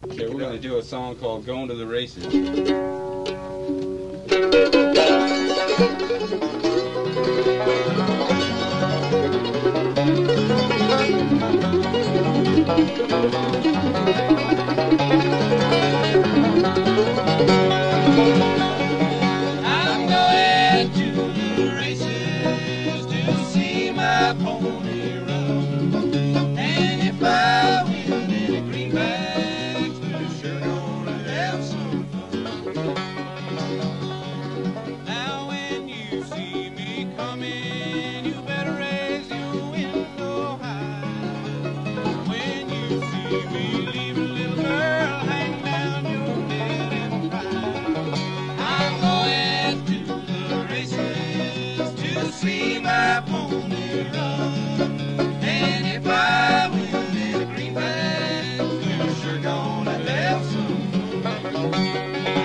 Okay, we're going to do a song called Going to the Races. I'm going to the races to see my pony run, and if I win any greenbacks, we're sure gonna have some fun. Now when you see me coming, you better raise your window high. When you see me leaving, little girl, hang down your head and cry. I'm going to the races to see my pony run, and if I win any greenbacks, we're sure gonna have some fun.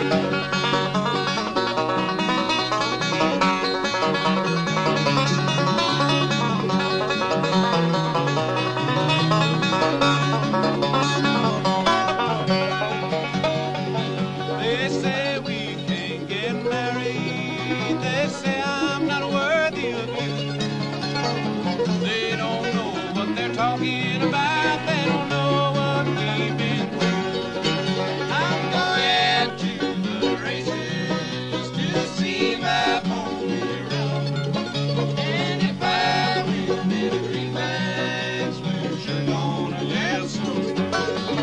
They say we can't get married. They say I'm not worthy of you. They don't know what they're talking about. They don't know what we've been through. I'm going to the races to see my pony run, and if I win any greenbacks, we're sure gonna have some fun.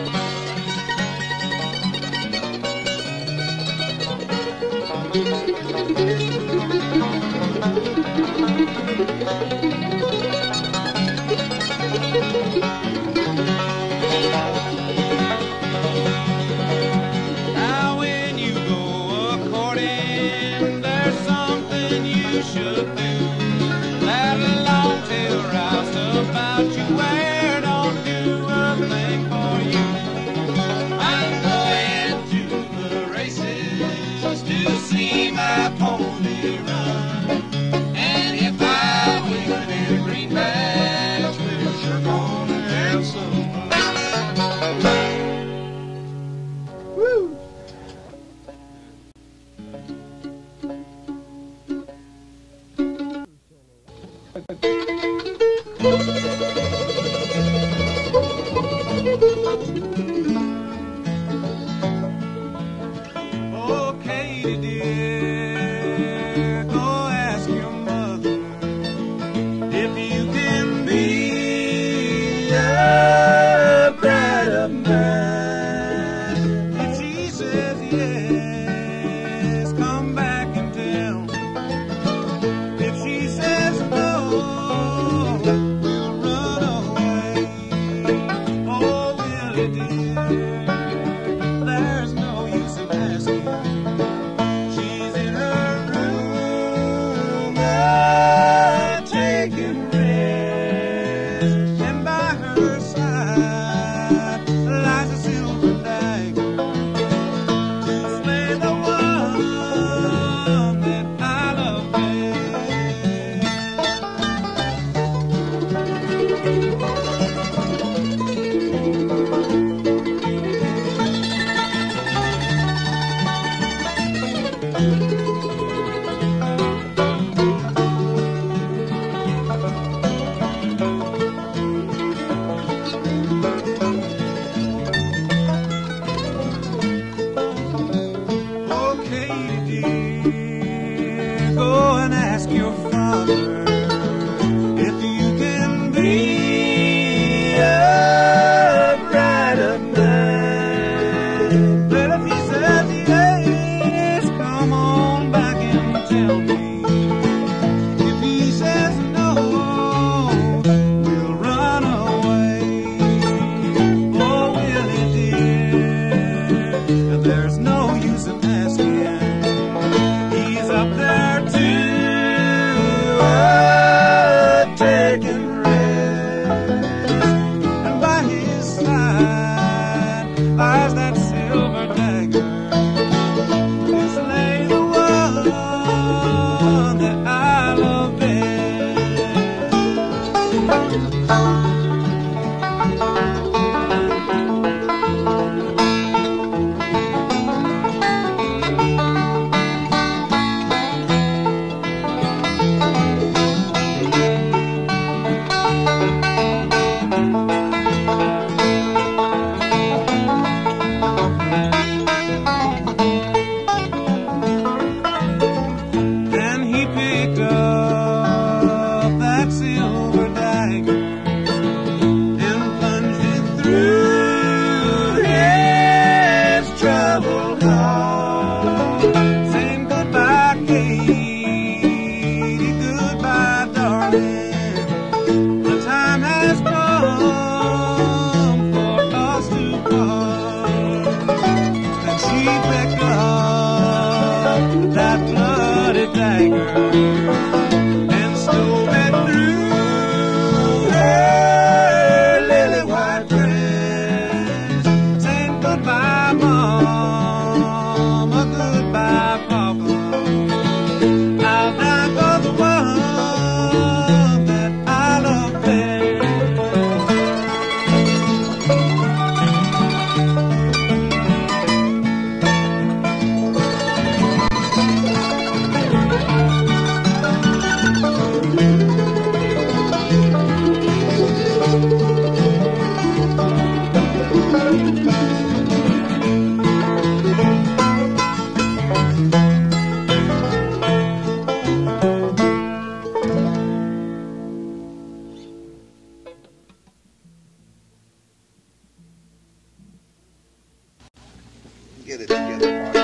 Now when you go a-courting, there's something you should do. That long tail rouse about you where don't do a thing for you. I'm going to the races to see my pony run, and if I win any greenbacks, we're sure gonna have some fun. Woo! Oh, Katie dear, go ask your mother if you can be a bride of mine. If she says yes, come back and tell me. If she says no, we'll run away. Oh, Willie dear, there's no use in asking. She's in her room, taking rest, and by her side lies a silver dagger to slay the one that I love best. and stole it through her lily white dress, saying goodbye, Mama, goodbye, Papa. I'll die for the one that I love best. Get it together, Mark.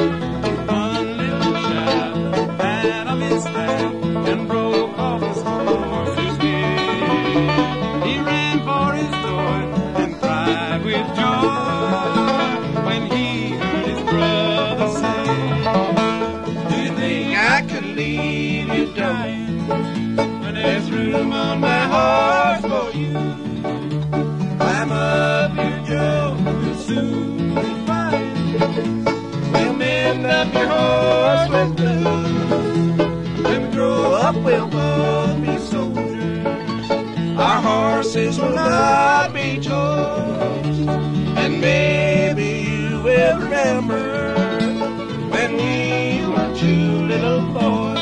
One little child had on his hat and broke off his horn. room on my horse for you. Climb up here, Joe, you'll soon be fine. We'll mend up your horse with glue. When we grow up, we'll both be soldiers. Our horses will not be toys. And maybe you will remember when we were two little boys.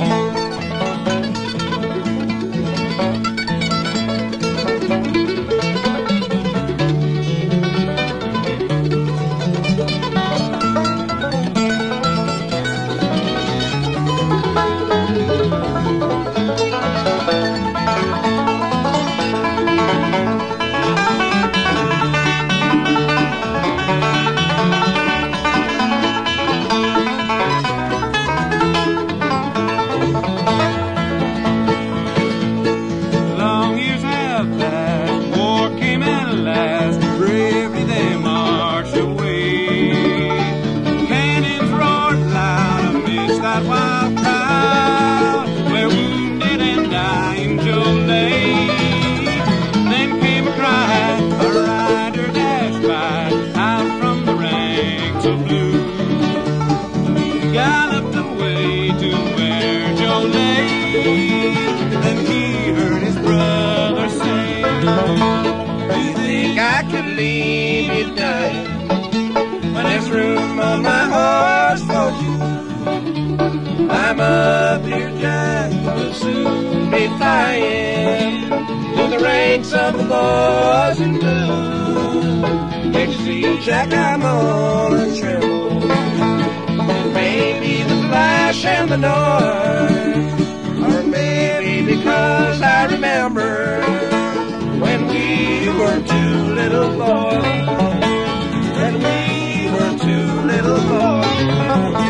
I'm up here, Jack, we'll soon be flying through the ranks of the boys in blue. Can't you see, Jack, I'm on a tremble? Maybe the flash and the noise, or maybe because I remember when we were two little boys, when we were two little boys.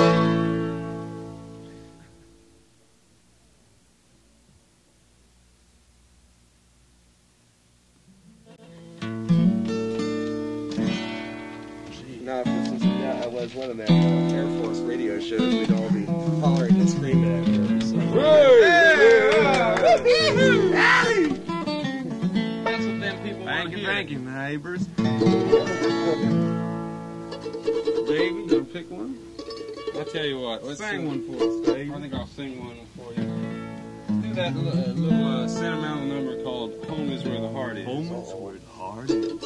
One of them Air Force radio shows, we'd all be hollering and screaming at her. So. That's what them people want to hear. Thank you, neighbors. Dave, you gonna pick one? I'll tell you what. Let's sing one for us, Dave. I think I'll sing one for you. Do that little sentimental number called "Home Is Where the Heart Is." Home is where the heart is.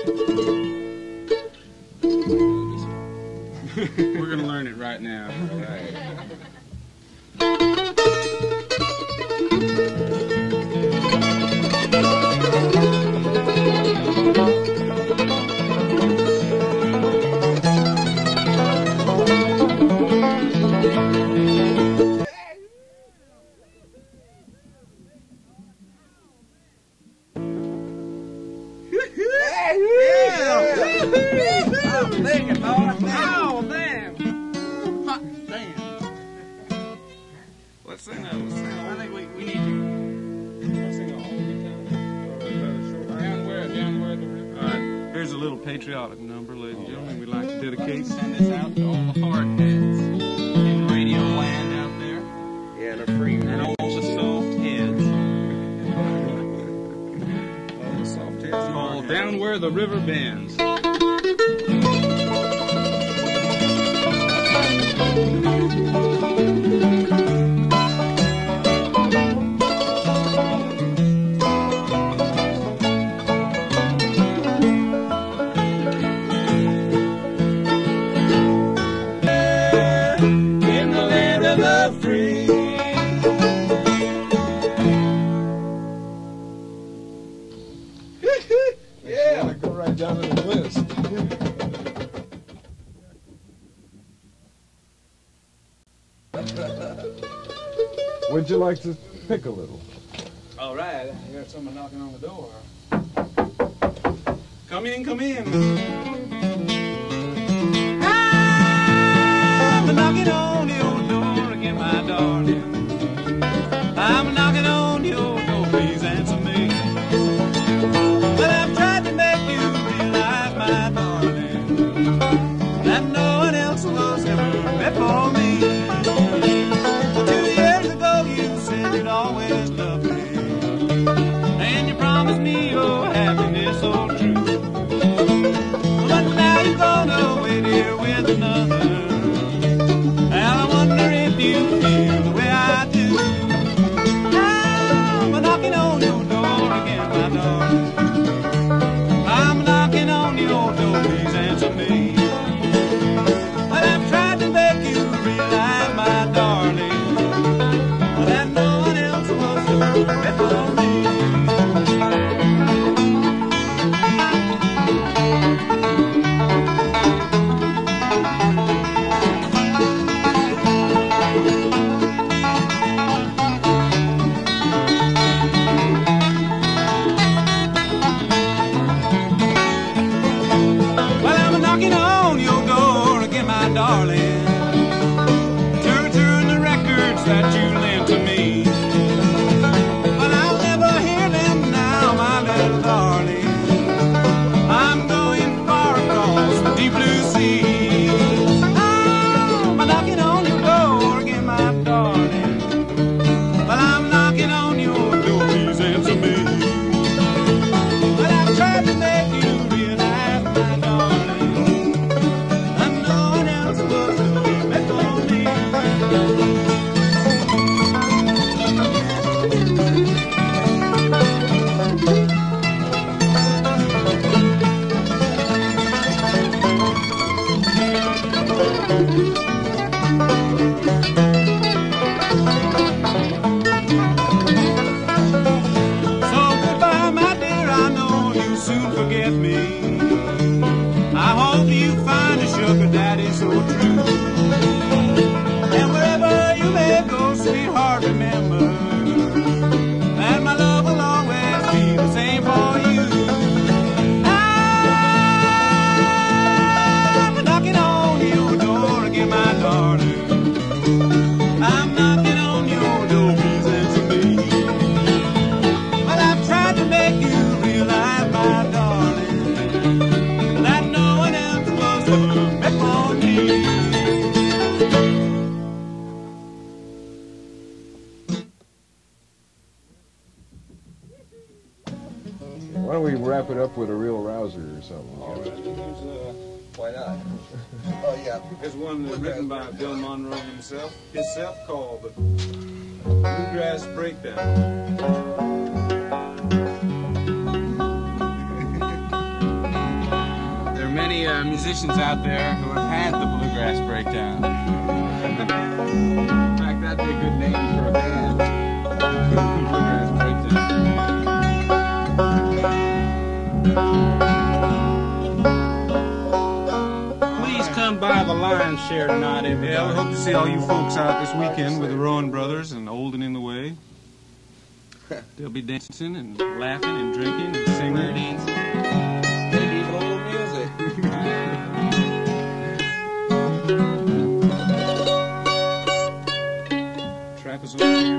We're gonna learn it right now. Right. Patriotic number, ladies and gentlemen, we'd like to dedicate. Send this out to all the hard heads in radio land out there. Yeah, and a free and all the soft heads. All the soft heads. All down where the river bends. Would you like to pick a little? All right, I heard someone knocking on the door. Come in, come in. I'm knocking on your door again, my darling. I'm knocking on your door, please answer me. Well, I've tried to make you realize, my darling, that no one else was ever meant for me. 2 years ago you said you'd always love me. with another. And I wonder if you feel the way I do. I'm knocking on your door again, my darling. I'm knocking on your door, please answer me. But I've tried to make you realize, my darling, that no one else was there for me. Darling, turn the records that you lent to me. But I'll never hear them now, my little darling. I'm going far across the deep blue sea. I'm knocking on your door again, my darling. But I'm knocking on your door, please answer me. But I've tried to make you realize, my darling, sugar daddy so true. And wherever you may go, sweetheart, remember that my love will always be the same for you. I'm knocking on your door again, my darling. I'm knocking on your door, please answer me. But I've tried to make you realize, my darling, that no one else was meant for me. Why don't we wrap it up with a real rouser or something? All right, Why not? Oh, yeah. here's one written by Bill Monroe himself called Bluegrass Breakdown. There are many musicians out there who have had the Bluegrass Breakdown. In fact, that'd be a good name for a band. Bluegrass Breakdown. Please come by the Lion's Share tonight, everybody. Yeah, we hope to see all you folks out this weekend with the Rowan brothers and Old and in the Way. They'll be dancing and laughing and drinking and singing. Maybe even a little music. Trappers over here.